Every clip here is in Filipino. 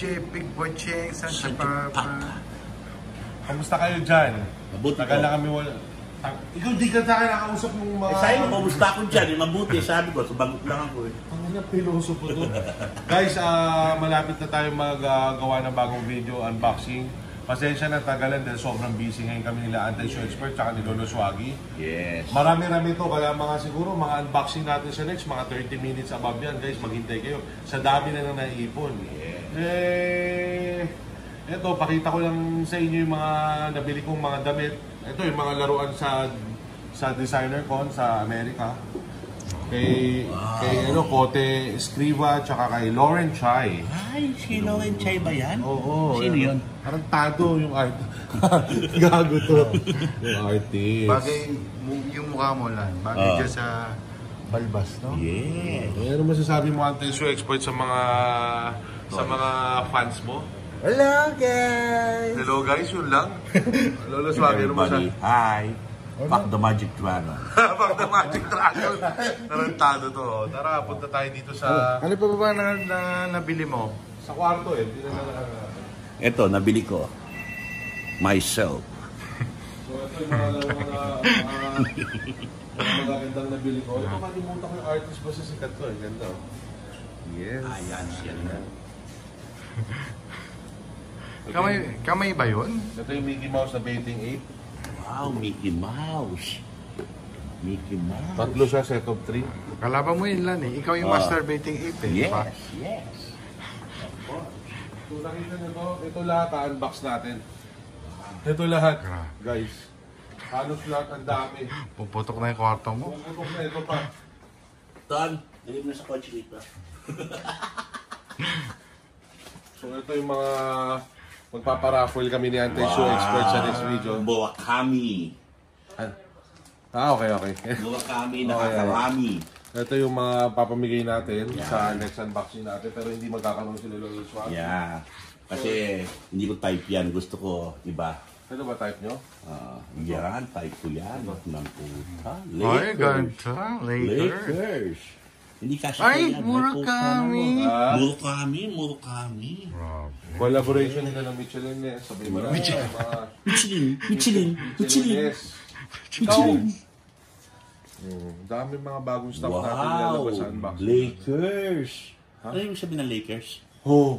Big Boy Cheng, Santa Barbara. Kamusta kayo dyan? Mabuti tagal na kami wala. Ikaw di ka sa akin nakausap ng mga... sa'yo mo, kamusta ako dyan? Mabuti, sabi ko, subagot lang ako eh. Ang piloso po to. Guys, malapit na tayo magawa ng bagong video, unboxing. Pasensya na tagalan dahil sobrang busy ngayon kami nila Anti-Show Expert tsaka ni Lolo Swaggy. Yes. Marami-rami to, kaya mga siguro mga unboxing natin sa next, mga 30 minutes above yan. Guys, maghintay kayo. Sa dami na nang naiipon. Yeah. Eto, pakita ko lang sa inyo yung mga nabili kong mga damit. Ito yung mga laruan sa Designer Con sa Amerika. Kay Cote Escriva tsaka kay Lauren Chai. Ay, si Lauren Chai ba yan? Oo. Sino yun? Parang tado yung art. Gago to. Yung artist. Bagay yung mukha mo lang. Bagay dyan sa balbas, no? Yeah. Ano masasabi mo Anti-Show Expert sa mga fans mo? Hello guys! Hello guys, yun lang. Lolo Swaggy, ano mo sa... Hi. Fuck the Magic Dragon. Fuck the Magic Dragon. Tarantado to. Tara, punta tayo dito sa... Ano pa ba na nabili mo? Sa kwarto eh. Ito, nabili ko. Myself. So ito yung mga magagandang nabili ko. Ito kalimutan ko yung artist ba sa sikat to eh. Ganda. Yes. Ayan, siya na. Kamay ba yun? Ito yung Mickey Mouse na Bathing Ape. Wow, Mickey Mouse. Mickey Mouse. Tatlo siya, set of 3. Kalaban mo yun lang eh. Ikaw yung masturbating ape eh. Yes, Diba? yes. So nakita nyo to, ito lahat unbox natin. Ito lahat, guys. Halos lahat ang dami. Puputok na yung kwarto mo. Puputok na ito pa. Ton, nilip na sa kotse dito. So ito yung mga magpaparaffle kami ni Anti-Show Expert sa next video. Murakami. Okay. Murakami, nakakarami. Ito yung mga papamigay natin sa next unboxing natin pero hindi magkakaroon sila Lolo Swaggy. Yeah. Kasi hindi ko type yan. Gusto ko, iba. Ano ba type nyo? Yan, type ko yan. Ng puta. Ay, ganda. Lakers. Hindi kasi Ay, Murakami. Murakami. Collaboration nila ng Michelin eh. Sabi mo na. Michelin. Yes. Ikaw. Dami mga bagong stuff natin nilalabas sa unboxing. Lakers. Ano yung sabi ng Lakers? Oo.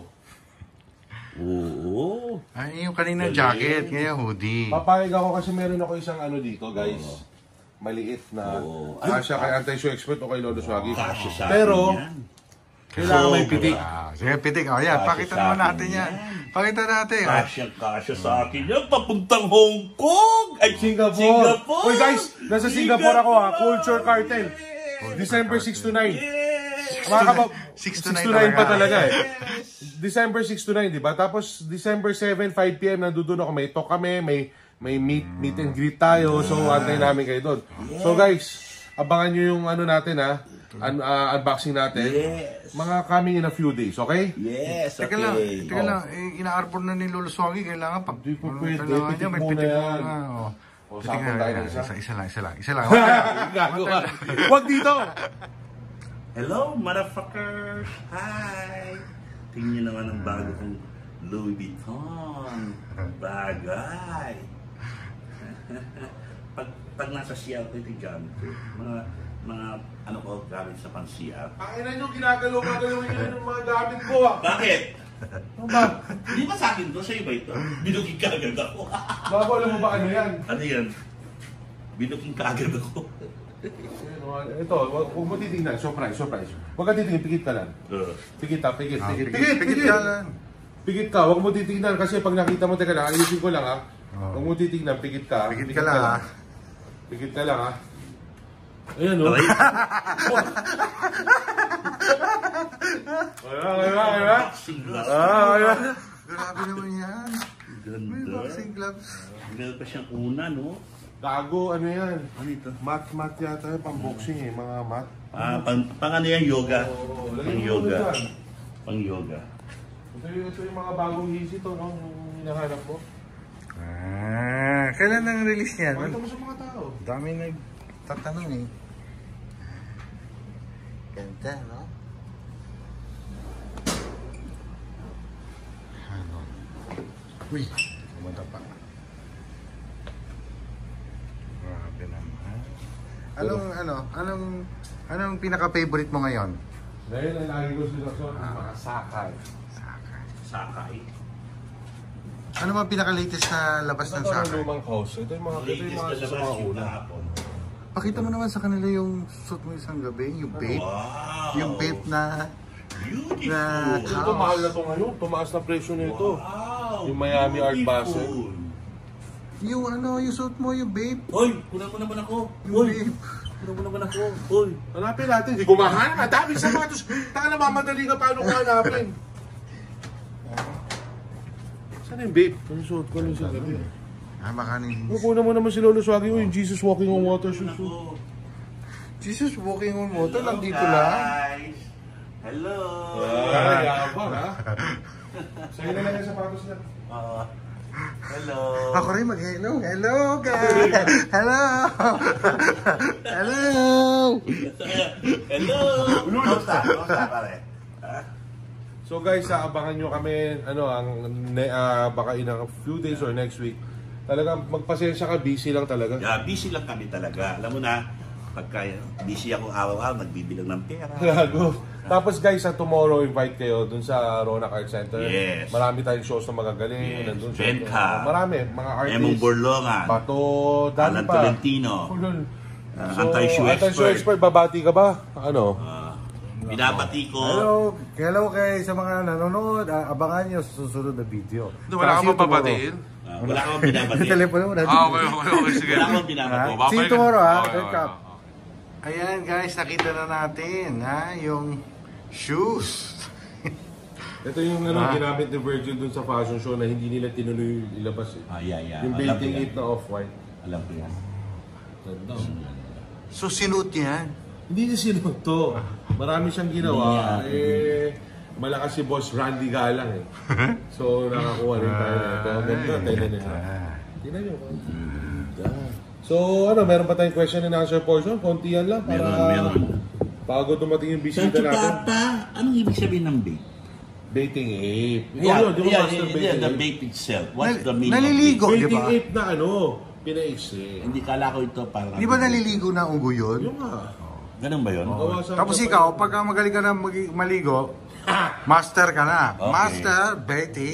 Ay, yung kanina jacket, ngayon hoodie. Papayag ako kasi meron ako isang ano dito, guys. Maliit na kasya kay Anti-Show Expert o kay Lolo Swaggy. Pero, kailangan may pitik. Sige, pitik. O yan, pakita naman natin yan. Pakita natin. Kasya sa akin yan. Papuntang Hong Kong. Ay, Singapore. Uy guys, nasa Singapore ako ha. Culture Cartel. December 6 to 9. Mga kabab, 6 to 9 pa talaga eh. December 6 to 9, di ba? Tapos December 7, 5 p.m. nandun ako. May talk kami, may meet and greet tayo. So, antay namin kayo doon. So guys, abangan nyo yung ano natin ha. Unboxing natin. Yes. Mga coming in a few days, okay? Yes, okay. Teka lang, ina-arbor na ni Lolo Swaggy. Kailangan pag... Hindi po pwede. Kailangan niya, may Pitik pitik muna yan. muna. O, Pitik sakong tayo ng isa. Isa lang. Gagawa. Huwag dito! Hello, motherfuckers! Hi! Tingnan naman ang bago kong Louis Vuitton. Bagay! pag nasa siyaw ko, ito gamit ko. Mga ano ko gamit sa pang-siyaw. Pakailan nyo, ginagalaw-galawin nyo yung mga gamit ko ah! Bakit? Ano ba? Hindi ba sa akin to? Sa'yo ba ito? Binugin ka agad ako. Babo, alam mo ba ano yan? Ano yan? Binugin ka agad ako. Ito, huwag mo titignan. Surprise. Huwag ka titignan, pikit ka lang. Pikit ka lang. Pikit ka, huwag mo titignan kasi pag nakita mo, teka lang, ayusin ko lang ha. Huwag mo titignan, pikit ka. Pikit ka lang ha. Pikit ka lang ha. Ayan o. Grabe naman yan. May boxing gloves. Meron pa siyang una, no? Gago, ano yan? Ano ito? Mat yata yung pang-boxing eh, mga mat. Pang ano yan, yoga? Pang yoga. Dyan. Pang yoga. Ito yung mga bagong easy to, no? Yung hinahanap mo. Kailan nang release niyan? Pakita mo sa mga tao. Dami nagtatanong eh. Ganda, no? Uy, pumunta pa. Grabe naman. Anong pinaka-favorite mo ngayon? Ngayon ang lagi ko sinasot, mga sakay. Sakay. Ano mga pinaka-latest na labas ng Ito ang Sakay? lumang house. Ito yung mga Latest sa na mga labas yung una. kahapon. Pakita mo naman sa kanila yung suit mo isang gabi, yung vape. Wow! Yung vape na... Beautiful! na- Ito mahal na ito ngayon. Tumaas na presyo nito. Wow! Yung Miami Art Basel. Beautiful! Yung suit mo, yung vape. Hoy! Kunan mo naman ako! Yung Hoy! vape. Kunan mo naman ako! Hoy! Hanapin natin. Hindi ko mahanap. Dami sa mga tos. Taka na mamadali ka paano ko hanapin. Saan yung vape? Ano yung suot ko lang sa gabi? Makanin. Kukunan mo naman si Lolo Swagi. Yung Jesus Walking on Water shoes. Jesus walking on water, Hello, nandito lang. guys! Hello! Yabang ha? Sa'yo na lang yung sapatos na. Hello! Ako rin mag-hello. Hello, guys! Hello! Hello! Hello! Kamusta pare? So guys, abangan nyo kami baka in a few days or next week. Talagang magpasensya ka, busy lang talaga. Yeah, busy lang kami talaga. Alam mo na, pagka busy ako araw-araw, nagbibilang ng pera. Gago. Tapos guys, sa tomorrow, invite kayo dun sa Ronak Art Center. Yes. Marami tayong shows na magagaling. Yes. Nandun Benka. marami, mga artists. Emong Borlongan. Bato, dami Alan pa. Tolentino. Anti-shoe Anti-shoe expert. expert, babati ka ba? Ano? Binabati ko. Hello kay sa mga nanonood. Abangan nyo sa susunod na video. Wala ka ba babatiin? Wala kang binabati. Telepono mo na. Okay, sige. Wala kang binabati. See you tomorrow, ha? Okay, Wake up. Ayan guys, nakita na natin yung shoes. Ito yung ginamit ni Virgil dun sa fashion show na hindi nila tinuloy ilabas eh. Yeah. Yung Alam ko Bathing yan. Ape na off-white. Alam ko yan. Ganda. So sinuot yan. Hindi niya sinuto. Marami siyang ginawa. Malakas si Boss Randy Galang eh. So nakakuha rin tayo na ito. Ganda, tignan niya. Tignan niyo. So meron pa tayong question and answer portion? Konti yan lang para Meron. bago dumating yung bisita Sancho natin. Papa, anong ibig sabihin ng bait? Bathing Ape. The Bathing bait itself. What's the meaning Naliligo, of di Bathing ba? Ape na pinaiksi. bait? Hindi, kala ko ito parang... Di ba naliligo na unggo yun? Yung nga. Ganun ba yun? Gawa sa- Tapos ikaw, pagka magaling ka na maligo, master ka na. Okay. Master, Betty.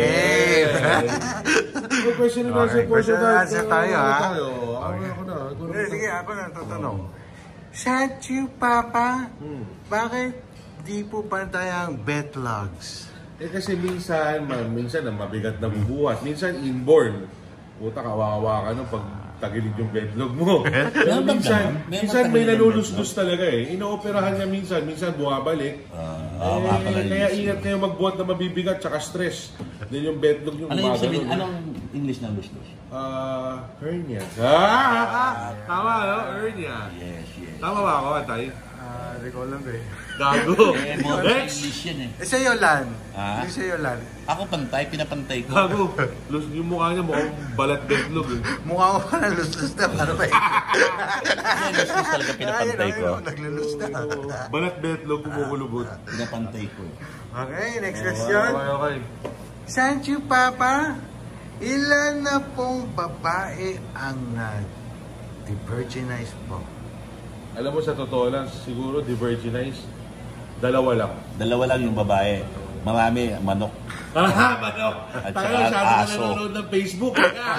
So, question and answer Okay, portion question and answer tayo, ha? Ako na. Sige, ako na tatanong. Sancho Papa, bakit di po pantay ang betlogs? Kasi minsan ang mabigat na bubuhat. Minsan inborn. Puta, kawawa ka nung pag tagilid yung bedlog mo. Pero minsan may nalulustos talaga eh. Inooperahan niya minsan bumabalik. Kaya ingat kayo magbuhat na mabibigat tsaka stress. Then yung bedlog yung Ano ibig sabihin? gumagano. Anong English ng lustos? Hernia. Tama, no? Hernia. Yes. Tama ba ako, Atay? Hindi ko alam eh. Gago. Modern Next! English yan eh. Sa'yo, Lan. Ha? Sa'yo, Lan. Ako pantay, pinapantay ko. Gago. Yung mukha niya mukhang balat bedlog eh. Mukha mo pa nalustos na. Paano ba eh? Yan, lustos talaga pinapantay ko. Naglulus na. Balat bedlog, kumukulubot. Pinapantay ko. Okay, next question. Okay. Sancho Papa, ilan na pong babae ang na-devirginize po? Alam mo sa totoo lang, siguro di-virginize, dalawa lang. Dalawa lang yung babae. Marami, manok. Manok! At Tayo, saka sabi na aso. nanonood ng Facebook.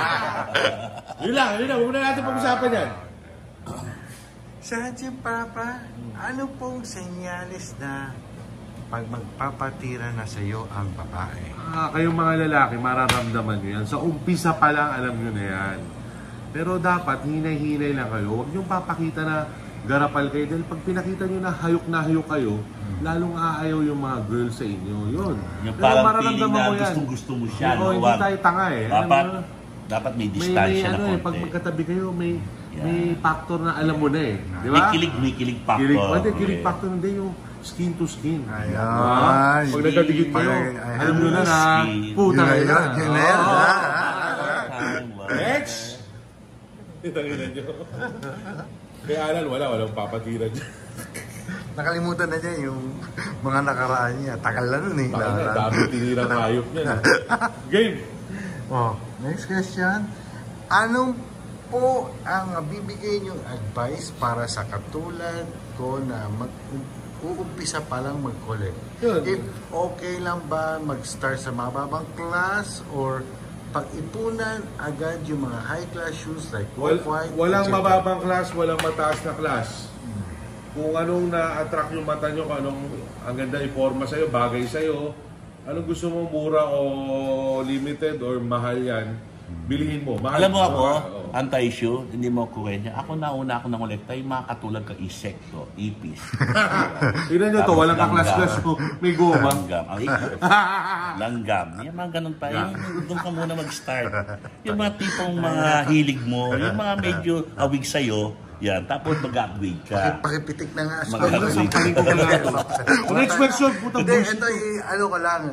Yun lang. Huwag na natin pag-usapan yan. Sancho Papa, ano pong senyales na pag magpapatira na sa iyo ang babae? Kayong mga lalaki, mararamdaman nyo yan. Sa umpisa pa lang, alam nyo na yan. Pero dapat, hinay-hinay lang kayo. Huwag nyo papakita na garapal kayo. Dahil pag pinakita nyo na hayok kayo, lalong aayaw yung mga girls sa inyo. Yun. Yung Pero parang mararamdaman feeling na mo yan. gustong-gusto mo siya. Oo, hindi tayo tanga eh. Alam mo, Dapat may may distansya na konti. pag magkatabi kayo, may factor na alam mo na eh. Di ba? May kilig factor. Kilig factor hindi yung skin to skin. Ayan. Pag nagkadigit kayo, alam nyo na na, puta na yan. Yun na yan. Next! Itangin nyo. Kaya Alan, walang papatira dyan. Nakalimutan na niya yung mga nakaraan niya. Tagal na nun eh. Dami tinirang hayop niya. Game! Oh, next question. Anong po ang bibigay niyong advice para sa katulad ko na uumpisa pa lang mag-collect? Yun. If okay lang ba mag-start sa mababang class or pag-ipunan agad yung mga high-class shoes like Off-White? Walang etc.? mababang class, walang mataas na class. Kung anong na-attract yung mata nyo, kung anong ang ganda i-forma sa'yo, bagay sa'yo, anong gusto mo, mura o limited or mahal yan, bilihin mo. Mahal. Alam mo ako, anti-issue, hindi mo ko kanya. Ako nauna ako ng kolekta, yung mga katulad ka Insecto, Ipis. Tignan nyo to, walang ka-class-class mo. May goma. Langgam. Langgam. Yung mga ganun pa. Doon ka muna mag-start. Yung mga tipong mga hilig mo, yung mga medyo awig sa'yo, yan. Tapos mag-upgrade ka. Pakipitik na nga. Mag-upgrade ka. Next question, puta Hindi, bullshit. ito ano ko lang.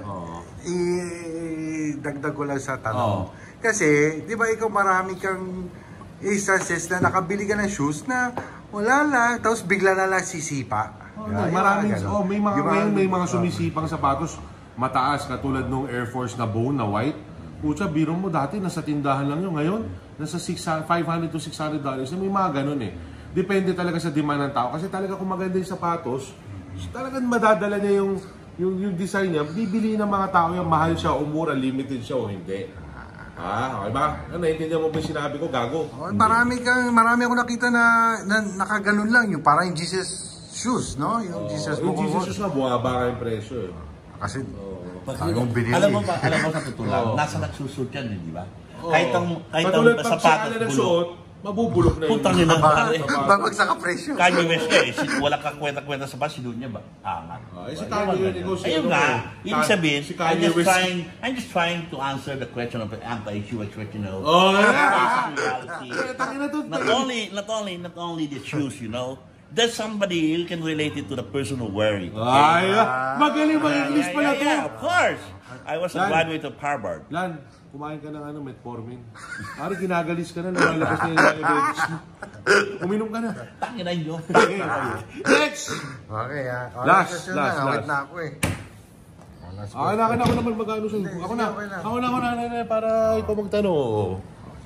Dagdag ko lang sa tanong. Kasi, di ba ikaw marami kang instances na nakabili ka ng shoes na wala lang, tapos bigla na lang sisipa. Maraming, may mga sumisipang sapatos mataas katulad nung Air Force na bone na white. Pucha, biro mo dati nasa tindahan lang yun. Ngayon, nasa $500 to $600. May mga ganun eh. Depende talaga sa demand ng tao. Kasi talaga kung maganda yung sapatos, talagang madadala niya yung design niya. Bibili ng mga tao yung mahal siya o mura, limited siya o hindi. Okay ba? Naiintindihan mo ba yung sinabi ko? Gago. Marami ako nakita na nakaganon lang. Yung parang yung Jesus shoes, no? Yung Jesus Yung Jesus na buwaba yung presyo eh. Kasi, Alam mo sa tutulang, nasa nagsusot yan, di ba? Kahit ang pag sapatos nagsuot, mabubulok na yun. Putang ina. babagsak ang presyo. Kanye West ka eh. Wala kang kwenta-kwenta sa bus, sinun niya ba? Angat. Si Kanye yun, ikaw Ayun nga, ibig sabihin, si Kanye West. I'm just trying to answer the question of the anti-issue, which you know. Not only the shoes, you know. There's somebody who can relate it to the person who wearing. Magaling mag-English pala to. Yeah, of course. I was a graduate of Harvard. Lan, kumain ka ng metformin. Ari, ginagalis ka na, nalalabas na yung diabetes mo. Uminom ka na. Tangina nyo. Next! Okay, Last. Wait na ako eh. Ako naman mag-ano sa'yo. Ako na, para ikaw magtanong.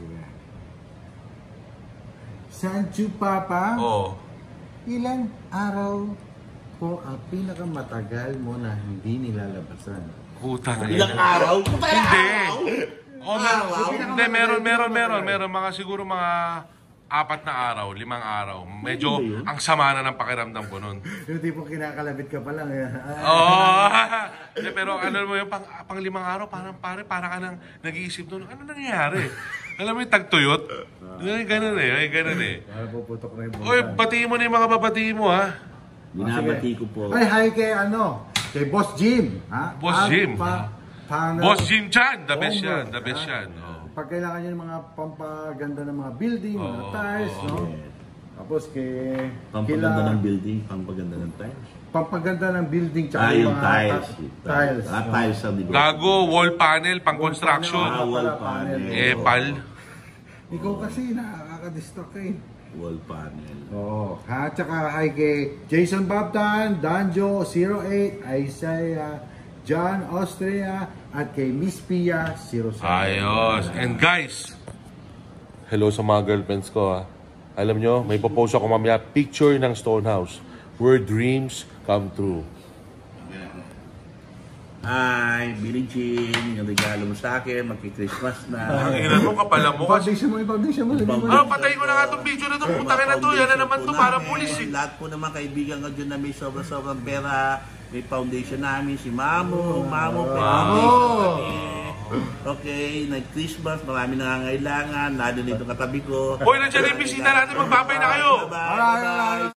Sancho Papa? Oo. Ilang araw po ang pinakamatagal mo na hindi nilalabasan? Puta. Ilang araw? Hindi. Hindi, meron mga siguro mga 4 na araw, 5 araw. Medyo ang sama na ng pakiramdam ko nun. Yung tipong kinakalabit ka pa lang. Oo. Pero ano mo yung pang 5 araw, parang ka nang nag-iisip nun, ano nangyayari? Alam mo yung tagtuyot? Ganun eh. Para puputok na yung Oy, batiin mo na yung mga babatiin mo, ha? Binabati ko po. Ay, hi kay kay Boss Jim. Ha? Boss Jim. Boss Jim Chan, the best yan. Pag kailangan nyo ng mga pampaganda ng mga building, mga tiles, no? Tapos kay... Pampaganda ng building, pampaganda ng tiles. Pampaganda ng building, tsaka yung mga tiles. Tiles. Tiles ang di ba? Gago, wall panel, pang construction. Wall panel. Pal. Ikaw kasi nakaka-distract eh. Wall panel. Oo. Tsaka hi kay Jason Babtan, Danjo 08, Isaiah, John Austria, at kay Miss Pia 07. Ayos. And guys, hello sa mga girlfriends ko, ha. Alam nyo, may popost ako mamaya picture ng Stonehouse where dreams come true. Hi, Billie Jean, yung regalo mo sa akin, magki-Christmas na. Ang ina mo, kapala mo. Foundation mo. Patay ko na nga itong picture na ito. Putangin na to. Yan na naman to. Para pulis eh. Lahat po naman kaibigan ko dyan na may sobrang pera. May foundation namin, si Mamo, okay, nag-Christmas, marami nangangailangan, nandun dito katabi ko. Hoy, nandiyan yung bisita natin. Magbabay na kayo. Bye-bye.